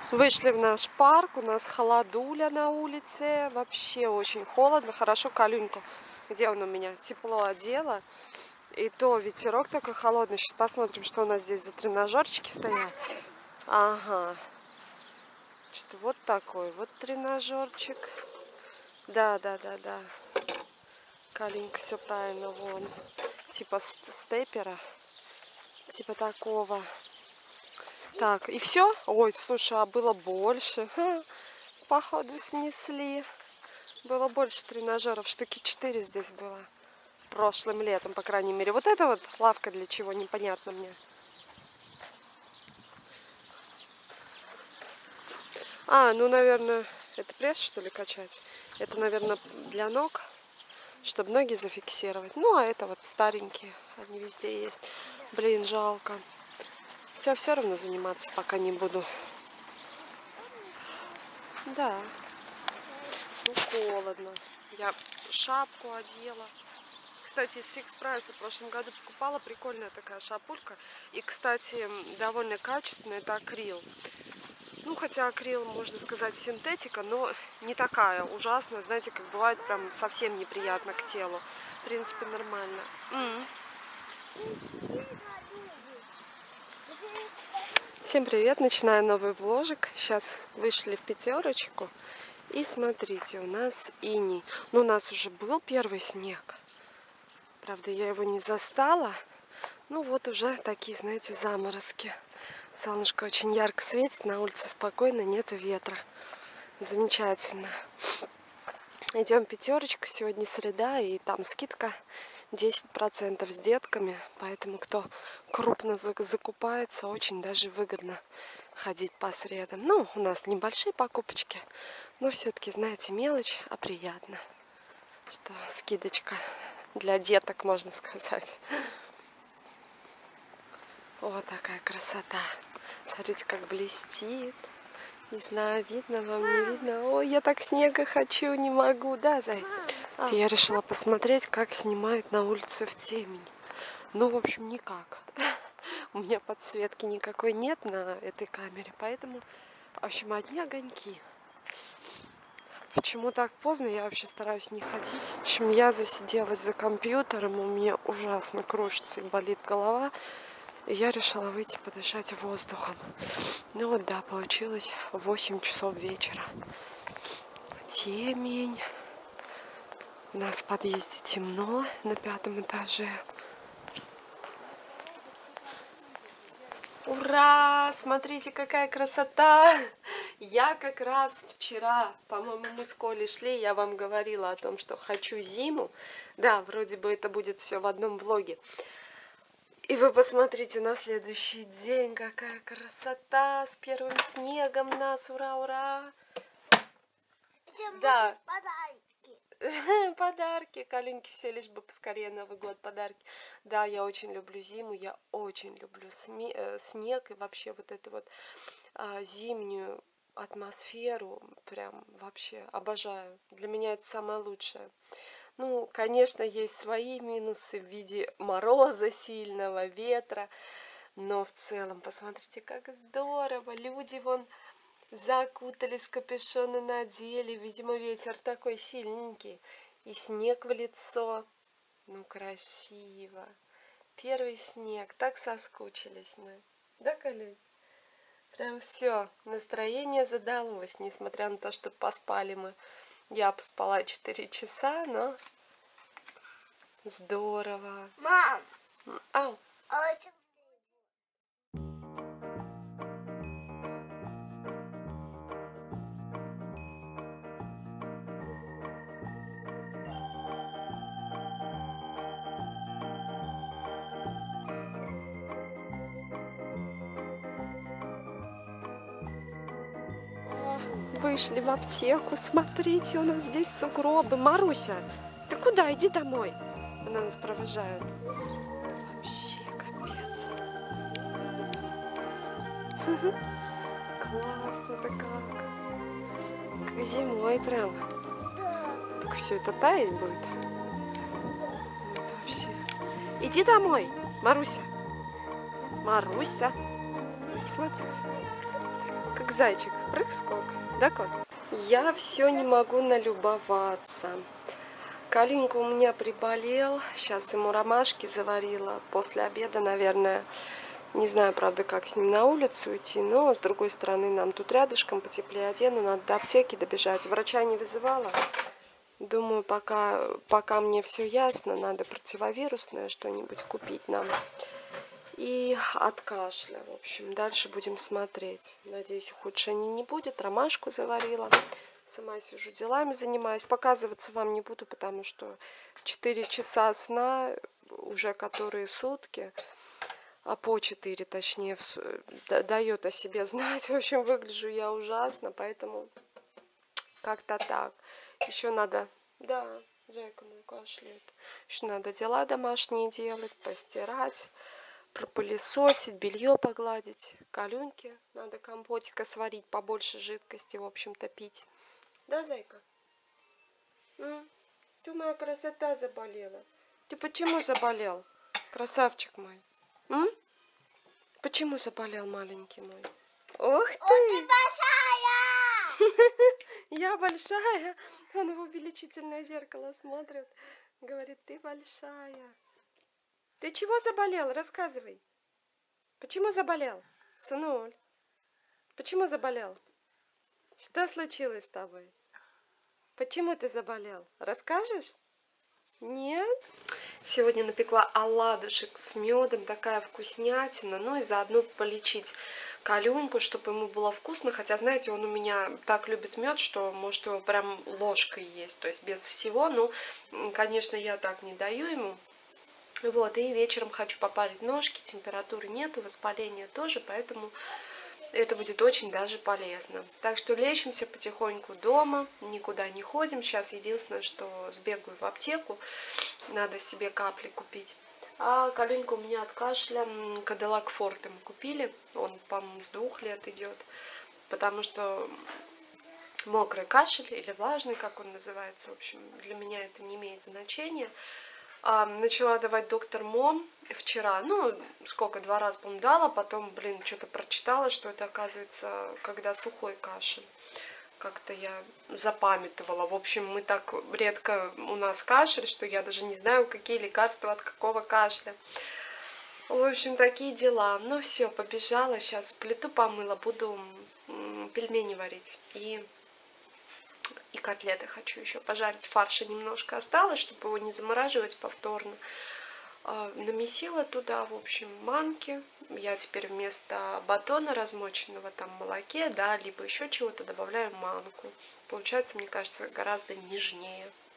Вышли в наш парк, у нас холодуля на улице, вообще очень холодно. Хорошо Калюньку, где он у меня, тепло одела. И то ветерок такой холодный. Сейчас посмотрим, что у нас здесь за тренажерчики стоят. Ага, что вот такой вот тренажерчик. Да. Калинка все правильно, вон. Типа степера, типа такого. Так, и все? Ой, слушай, а было больше. Походу снесли. Было больше тренажеров. Штуки 4 здесь было. Прошлым летом, по крайней мере. Вот это вот лавка для чего, непонятно мне. А, ну, наверное, это пресс, что ли, качать? Это, наверное, для ног, чтобы ноги зафиксировать. Ну, а это вот старенькие. Они везде есть. Блин, жалко. Хотя все равно заниматься пока не буду. Да. Ну, холодно. Я шапку одела. Кстати, из фикс прайса в прошлом году покупала. Прикольная такая шапулька. И, кстати, довольно качественная. Это акрил. Ну, хотя акрил, можно сказать, синтетика, но не такая ужасная. Знаете, как бывает, прям совсем неприятно к телу. В принципе, нормально. Всем привет! Начинаю новый вложик. Сейчас вышли в пятерочку. И смотрите, у нас иней. Ну, у нас уже был первый снег. Правда, я его не застала. Ну, вот уже такие, знаете, заморозки. Солнышко очень ярко светит, на улице спокойно, нет ветра. Замечательно. Идем пятерочку. Сегодня среда, и там скидка 10% с детками. Поэтому, кто крупно закупается, очень даже выгодно ходить по средам. Ну, у нас небольшие покупочки, но все-таки, знаете, мелочь, а приятно. Что скидочка для деток, можно сказать. Вот такая красота. Смотрите, как блестит. Не знаю, видно вам, не видно. Ой, я так снега хочу, не могу. Да, Зай? Я решила посмотреть, как снимают на улице в темень. Ну, в общем, никак. У меня подсветки никакой нет на этой камере, поэтому, в общем, одни огоньки. Почему так поздно, я вообще стараюсь не ходить. В общем, я засиделась за компьютером, у меня ужасно кружится и болит голова. И я решила выйти подышать воздухом. Ну вот, да, получилось 8 часов вечера. Темень. У нас в подъезде темно на 5-м этаже. Ура! Смотрите, какая красота! Я как раз вчера, по-моему, мы с Колей шли, я вам говорила о том, что хочу зиму. Да, вроде бы это будет все в одном влоге. И вы посмотрите на следующий день, какая красота, с первым снегом нас, ура, ура! Да. Подарки, Калинки, все лишь бы поскорее Новый год, подарки. Да, я очень люблю зиму, я очень люблю снег и вообще вот эту вот зимнюю атмосферу, прям вообще обожаю. Для меня это самое лучшее. Ну, конечно, есть свои минусы в виде мороза сильного, ветра, но в целом, посмотрите, как здорово. Люди вон закутались, капюшоны надели, видимо, ветер такой сильненький, и снег в лицо. Ну, красиво. Первый снег, так соскучились мы. Да, Калюнь? Прям все, настроение задалось, несмотря на то, что поспали мы. Я поспала 4 часа, но здорово. Мам! Ау. Вышли в аптеку, смотрите, у нас здесь сугробы. Маруся, ты куда? Иди домой. Она нас провожает. Вообще капец. Классно-то как зимой прям. Только все это таять будет. Это вообще. Иди домой, Маруся. Маруся. Смотрите, как Как зайчик, прыг-скок, да, Коль? Я все не могу налюбоваться. Калинка у меня приболел, сейчас ему ромашки заварила, после обеда, наверное. Не знаю, правда, как с ним на улицу идти, но, с другой стороны, нам тут рядышком потеплее одену, надо до аптеки добежать. Врача не вызывала. Думаю, пока мне все ясно, надо противовирусное что-нибудь купить нам. И от кашля, в общем, дальше будем смотреть. Надеюсь, ухудшений не будет. Ромашку заварила. Сама сижу, делами занимаюсь. Показываться вам не буду, потому что 4 часа сна, уже которые сутки, а по 4, точнее, дает о себе знать. В общем, выгляжу я ужасно, поэтому как-то так. Еще надо, да, зайка мой кашляет. Еще надо дела домашние делать, постирать, пропылесосить, белье погладить. Калюньке надо компотика сварить, побольше жидкости, в общем-то, пить. Да, зайка? Ты, моя красота, заболела. Ты почему заболел, красавчик мой? Почему заболел, маленький мой? Ух ты! Ты большая! Я большая. Он в увеличительное зеркало смотрит. Говорит, ты большая. Ты чего заболел? Рассказывай. Почему заболел, сынуль? Почему заболел? Что случилось с тобой? Почему ты заболел? Расскажешь? Нет? Сегодня напекла оладушек с медом, такая вкуснятина. Ну и заодно полечить Калюньку, чтобы ему было вкусно. Хотя, знаете, он у меня так любит мед, что может его прям ложкой есть, то есть без всего. Ну, конечно, я так не даю ему. Вот, и вечером хочу попарить ножки, температуры нету, воспаления тоже, поэтому это будет очень даже полезно. Так что лечимся потихоньку дома, никуда не ходим. Сейчас единственное, что сбегаю в аптеку, надо себе капли купить. А Калинка у меня от кашля Кадиллак Форте мы купили, он, по-моему, с 2 лет идет, потому что мокрый кашель или влажный, как он называется, в общем, для меня это не имеет значения. Начала давать доктор Мом вчера, ну, сколько, 2 раза, по-моему, дала, потом, блин, что-то прочитала, что это, оказывается, когда сухой кашель. Как-то я запамятовала. В общем, мы так редко у нас кашель, что я даже не знаю, какие лекарства от какого кашля. В общем, такие дела. Ну, все, побежала, сейчас плиту помыла, буду пельмени варить. И котлеты хочу еще пожарить. Фарша немножко осталось, чтобы его не замораживать повторно. Намесила туда, в общем, манки. Я теперь вместо батона размоченного там молоке, да, либо еще чего-то добавляю манку. Получается, мне кажется, гораздо нежнее.